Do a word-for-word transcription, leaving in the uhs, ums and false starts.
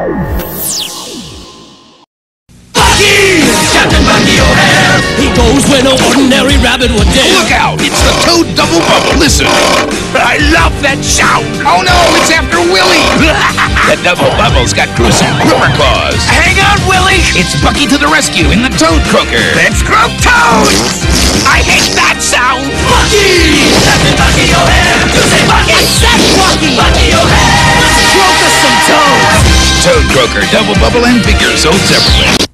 Bucky! Captain Bucky O'Hare! He goes where no ordinary rabbit would dare. Look out! It's the Toad Double Bubble. Listen. I love that sound. Oh no, it's after Willy. The Double Bubble's got gruesome gripper claws. Hang on, Willy. It's Bucky to the rescue in the Toad Croaker. Let's grow Toad! I hate that sound. Bucky! Captain Bucky O'Hare! You say Bucky! I said Bucky! Bucky O'Hare! Let's croak us some toads! Toad Croaker Double Bubble and figure sold separately.